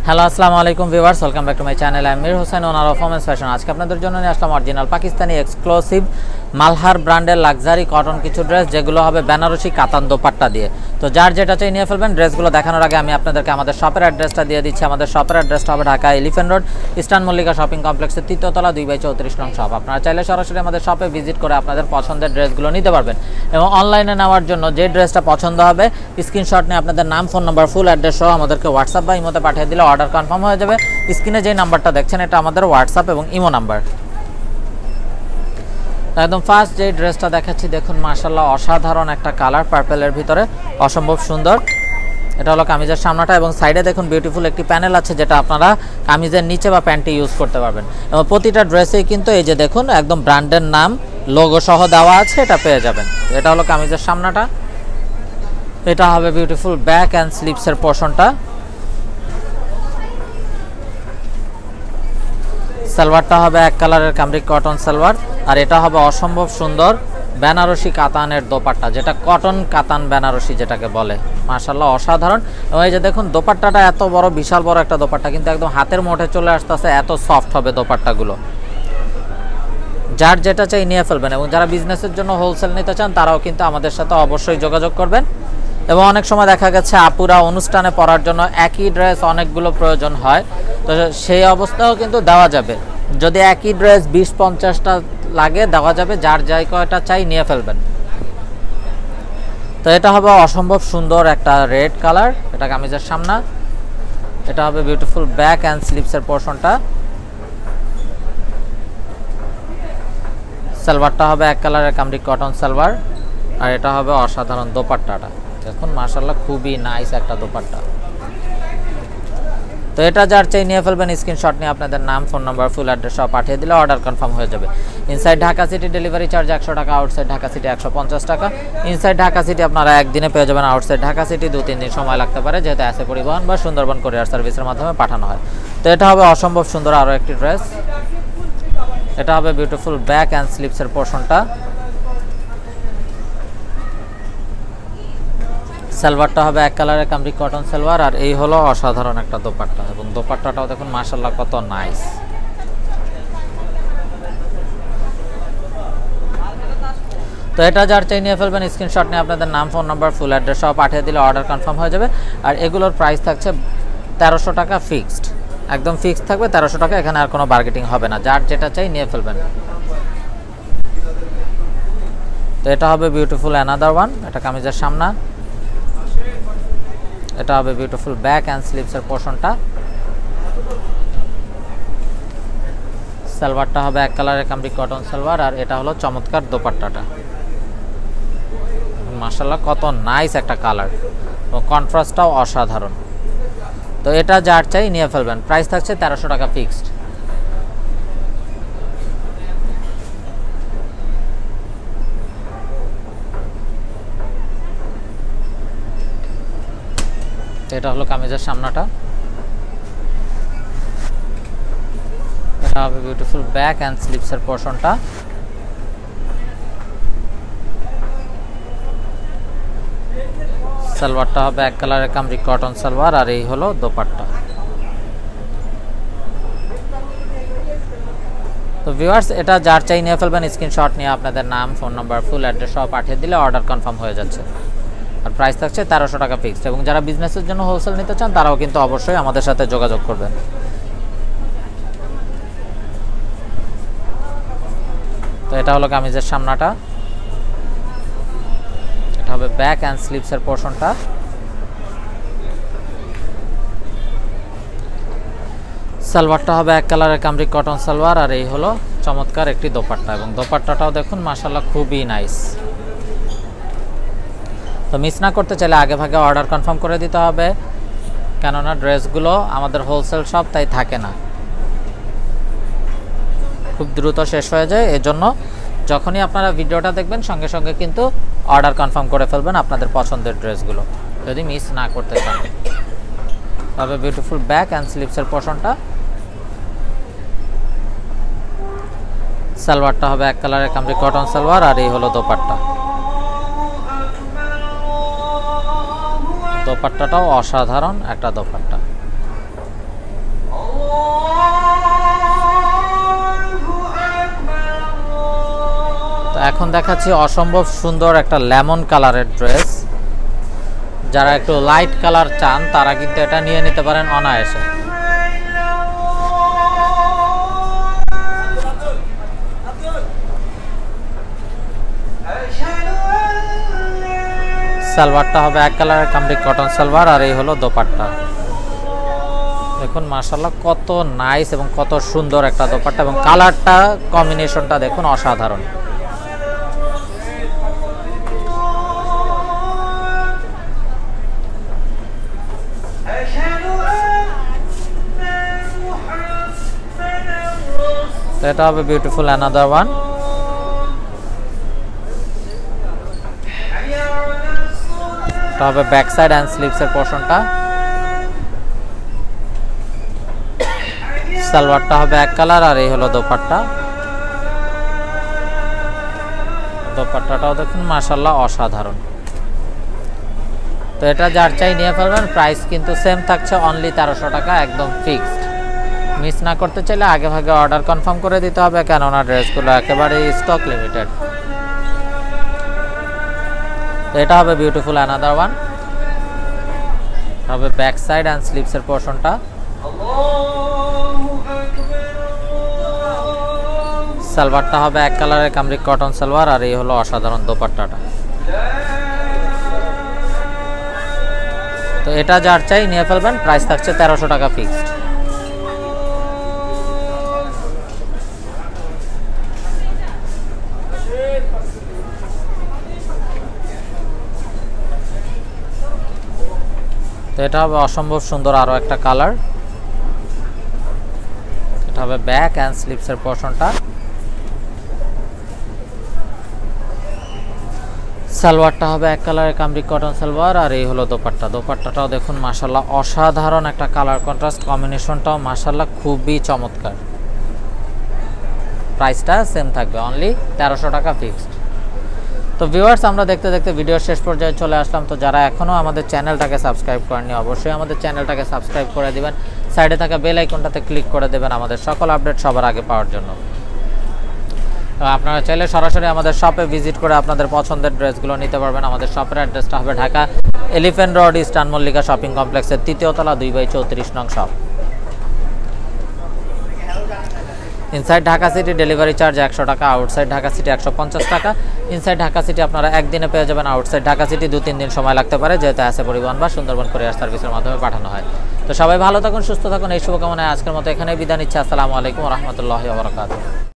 Hello আসসালামু আলাইকুম viewers, welcome back to my channel. আমি Mir Hossain, owner of women's fashion. আজকে আপনাদের জন্য নিয়ে আসলাম অরিজিনাল পাকিস্তানি এক্সক্লুসিভ মালহার ব্র্যান্ডের লাক্সারি কটন কিছু ড্রেস, যেগুলো হবে বেনারসি কাতান দোপাট্টা দিয়ে। তো যার যেটা চাই নিয়ে ফেলবেন। ড্রেসগুলো দেখানোর আগে আমি আপনাদেরকে আমাদের শপের অ্যাড্রেসটা দিয়ে দিচ্ছি। আমাদের শপের অ্যাড্রেসটা হবে Dhaka elephant road, eastern Mallika shopping কমপ্লেক্সের 3য় তলা 2/34 নং শপ। আপনারা চাইলে সরাসরি আমাদের শপে ভিজিট করে আপনাদের পছন্দের ড্রেসগুলো নিতে পারবেন। এবং অনলাইনে নেওয়ার জন্য যে ড্রেসটা পছন্দ হবে স্ক্রিনশট নিয়ে আপনাদের নাম, ফোন নাম্বার, ফুল অ্যাড্রেস সহ আমাদেরকে হোয়াটসঅ্যাপ বা ইমোতে পাঠিয়ে দিলে অর্ডার কনফার্ম হয়ে যাবে। স্ক্রিনে যে নাম্বারটা দেখছেন এটা আমাদের হোয়াটসঅ্যাপ এবং ইমো নাম্বার। একদম ফার্স্ট যে ড্রেসটা দেখাচ্ছি, দেখুন মাশাআল্লাহ অসাধারণ একটা কালার, পার্পেলের ভিতরে অসম্ভব সুন্দর। এটা হলো কামিজের সামনাটা এবং সাইডে দেখুন বিউটিফুল একটি প্যানেল আছে, যেটা আপনারা কামিজের নিচে বা প্যান্টে ইউজ করতে পারবেন। এবং প্রতিটা ড্রেসেই কিন্তু এই যে দেখুন একদম ব্র্যান্ডের নাম লোগো সহ দেওয়া আছে, এটা পেয়ে যাবেন। এটা হলো কামিজের সামনাটা। এটা হবে বিউটিফুল ব্যাক অ্যান্ড স্লিভসের পোর্শনটা। সালোয়ারটা হবে এক কালারের কামরিক কটন সালোয়ার, আর এটা হবে অসম্ভব সুন্দর বেনারসি কাতানের দোপাট্টা, যেটা কটন কাতান বেনারসি যেটাকে বলে। মাশাআল্লাহ অসাধারণ। এবং এই যে দেখুন দোপাট্টাটা এত বড়, বিশাল বড় একটা দোপাট্টা, কিন্তু একদম হাতের মুঠে চলে আসতেছে, এত সফট হবে দোপাট্টাগুলো। যার যেটা চাই নিয়ে ফেলবেন। এবং যারা বিজনেসের জন্য হোলসেল নিতে চান তারাও কিন্তু আমাদের সাথে অবশ্যই যোগাযোগ করবেন। এবং অনেক সময় দেখা গেছে আপুরা অনুষ্ঠানে পরার জন্য একই ড্রেস অনেকগুলো প্রয়োজন হয়, তো সেই অবস্থাও কিন্তু দেওয়া যাবে। যদি একই ড্রেস 20-50টা লাগে দেওয়া যাবে, যার যাই কয়টা চাই নিয়ে ফেলবেন। তো এটা হবে অসম্ভব সুন্দর একটা রেড কালার, এটা কামিজের সামনা। এটা হবে বিউটিফুল ব্যাক অ্যান্ড স্লিভসের পোর্শনটা। সালোয়ারটা হবে এক কালারের কামরিক কটন সালোয়ার, আর এটা হবে অসাধারণ দোপাট্টাটা। দেখুন মাশাআল্লাহ খুবই নাইস একটা দোপাট্টা। তো এটা যার চাই নিয়ে ফেলবেন। স্ক্রিনশট নিয়ে আপনাদের নাম, ফোন নাম্বার, ফুল অ্যাড্রেস সব পাঠিয়ে দিলে অর্ডার কনফার্ম হয়ে যাবে। Inside Dhaka city delivery charge 100 টাকা, আউটসাইড ঢাকা সিটি 150 টাকা। ইনসাইড ঢাকা সিটি আপনারা একদিনে পেয়ে যাবেন, আউটসাইড ঢাকা সিটি 2-3 দিন সময় লাগতে পারে, যেহেতু এসে পরিবহন বা সুন্দরবন কুরিয়ার সার্ভিসের মাধ্যমে পাঠানো হয়। তো এটা হবে অসম্ভব সুন্দর আরও একটি ড্রেস। এটা হবে বিউটিফুল ব্যাক অ্যান্ড স্লিভসের পোর্শনটা। সালোয়ারটা হবে এক কালারের কামরিক কটন সালোয়ার, আর এই হলো অসাধারণ একটা দোপাট্টা। এবং দোপাট্টাটাও দেখুন মাশাআল্লাহ কত নাইস। তো এটা যার চাই নিয়ে ফেলবেন। স্ক্রিনশট নিয়ে আপনাদের নাম, ফোন নাম্বার, ফুল অ্যাড্রেস সব পাঠিয়ে দিলে অর্ডার কনফার্ম হয়ে যাবে। আর এগুলোর প্রাইস থাকছে 1300 টাকা ফিক্সড, একদম ফিক্সড থাকবে 1300 টাকা। এখানে আর কোনো বার্গেটিং হবে না, যার যেটা চাই নিয়ে ফেলবেন। তো এটা হবে বিউটিফুল অ্যানাদার ওয়ান, এটা কামিজের সামনা। এটা হবে বিউটিফুল ব্যাক অ্যান্ড স্লিভসের পোর্শনটা। সালোয়ারটা হবে এক কালারের কামরিক কটন সালোয়ার, আর এটা হলো চমৎকার দোপাট্টাটা। মাশাআল্লাহ কত নাইস একটা কালার, এবং কন্ট্রাস্টটাও অসাধারণ। তো এটা যার চাই নিয়ে ফেলবেন। প্রাইস থাকছে 1300 টাকা ফিক্সড। এটা হলো কামিজের সামনাটা। এটা হবে বিউটিফুল ব্যাক অ্যান্ড স্লিভসের পোর্শনটা। সালোয়ারটা হবে এক কালারের কামরিক কটন সালোয়ার, আর এই হলো দোপাট্টা। তো ভিউয়ার্স এটা যার চাই নিয়ে ফেলবেন। স্ক্রিনশট নিয়ে আপনাদের নাম, ফোন নাম্বার, ফুল অ্যাড্রেস সব পাঠিয়ে দিলে অর্ডার কনফার্ম হয়ে যাচ্ছে। আর প্রাইস থাকছে 1300 টাকা ফিক্সড। এবং যারা বিজনেসের জন্য হোলসেল নিতে চান তারাও কিন্তু অবশ্যই আমাদের সাথে যোগাযোগ করবেন। তো এটা হলো কামিজের সামনাটা। এটা হবে ব্যাক অ্যান্ড স্লিভসের পোর্শনটা। সালোয়ারটা হবে এক কালারের কামরিক কটন সালোয়ার, আর এই হলো চমৎকার একটি দোপাট্টা। এবং দোপাট্টাটাও দেখুন মাশাআল্লাহ খুবই নাইস। তো মিস না করতে চাইলে আগে ভাগে অর্ডার কনফার্ম করে দিতে হবে, কেননা ড্রেসগুলো আমাদের হোলসেল শপ, তাই থাকে না, খুব দ্রুত শেষ হয়ে যায়। এজন্য যখনই আপনারা ভিডিওটা দেখবেন সঙ্গে সঙ্গে কিন্তু অর্ডার কনফার্ম করে ফেলবেন আপনাদের পছন্দের ড্রেসগুলো, যদি মিস না করতে চান। তবে বিউটিফুল ব্যাক অ্যান্ড স্লিভসের পোর্শনটা। সালোয়ারটা হবে এক কালারের কামরিক কটন সালোয়ার, আর এই হলো দোপাট্টা। দোপাট্টাটাও অসাধারণ একটা দোপাট্টা। এখন দেখাচ্ছি অসম্ভব সুন্দর একটা লেমন কালারের ড্রেস। যারা একটু লাইট কালার চান তারা কিন্তু এটা নিয়ে নিতে পারেন অনায়াসে। সালোয়ারটা হবে এক কালারের কামরিক কটন সালোয়ার, আর এই হলো দোপাট্টা। দেখুন মাশাআল্লাহ কত নাইস এবং কত সুন্দর একটা দোপাট্টা, এবং কালারটা কম্বিনেশনটা দেখুন অসাধারণ। তো এটা হবে বিউটিফুল অ্যানাদার ওয়ান। এটা হবে ব্যাক সাইড অ্যান্ড স্লিভস এর পোরশনটা। সালোয়ারটা হবে এক কালার, আর এই হলো দোপাট্টা। দোপাট্টাটাও দেখুন মাশাআল্লাহ অসাধারণ। তো এটা যার চাই নিয়ে ফেলবেন। প্রাইস কিন্তু সেম থাকছে, অনলি 1300 টাকা, একদম ফিক্সড। মিস না করতে চাইলে আগে ভাগে অর্ডার কনফার্ম করে দিতে হবে, কেননা ড্রেসগুলো একেবারে স্টক লিমিটেড। তো এটা হবে বিউটিফুল অ্যানাদার ওয়ান। হবে ব্যাক সাইড অ্যান্ড স্লিভস এর পোরশনটা। সালোয়ারটা হবে এক কালারের কামরিক কটন সালোয়ার, আর এই হলো অসাধারণ দোপাট্টাটা। তো এটা যার চাই নিয়ে ফেলবেন। প্রাইস থাকছে 1300 টাকা ফিক্সড। তো এটা হবে অসম্ভব সুন্দর আরো একটা কালার। এটা হবে ব্যাক অ্যান্ড স্লিভস এর পোরশনটা। সালোয়ারটা হবে এক কালারের কামরিক কটন সালোয়ার, আর এই হলো দোপাট্টা। দোপাট্টাটাও দেখুন মাশাআল্লাহ অসাধারণ একটা কালার কন্ট্রাস্ট, কম্বিনেশনটাও মাশাআল্লাহ খুবই চমৎকার। প্রাইসটা সেম থাকবে, অনলি 1300 টাকা ফিক্সড। তো ভিউয়ার্স, আমরা দেখতে দেখতে ভিডিওর শেষ পর্যায়ে চলে আসলাম। তো যারা এখনও আমাদের চ্যানেলটাকে সাবস্ক্রাইব করেননি অবশ্যই আমাদের চ্যানেলটাকে সাবস্ক্রাইব করে দিবেন। সাইডে থাকা বেল আইকনটাতে ক্লিক করে দেবেন আমাদের সকল আপডেট সবার আগে পাওয়ার জন্য। আপনারা চাইলে সরাসরি আমাদের শপে ভিজিট করে আপনাদের পছন্দের ড্রেসগুলো নিতে পারবেন। আমাদের শপের অ্যাড্রেসটা হবে Dhaka elephant road eastern Mallika shopping কমপ্লেক্সের 3য় তলা 2/34 নং shop. Inside Dhaka city delivery charge 100 টাকা, আউটসাইড ঢাকা সিটি 150 টাকা। ইনসাইড ঢাকা সিটি আপনারা একদিনে পেয়ে যাবেন, আউটসাইড ঢাকা সিটি 2-3 দিন সময় লাগতে পারে, যেহেতু আসে পরিবহন বা সুন্দরবন কুরিয়ার সার্ভিসের মাধ্যমে পাঠানো হয়। তো সবাই ভালো থাকুন, সুস্থ থাকুন, এই শুভকামনায় আজকের মতো এখানেই বিদায় নিচ্ছি। আসসালামু আলাইকুম ওয়া রাহমাতুল্লাহি ওয়া বারাকাতুহু।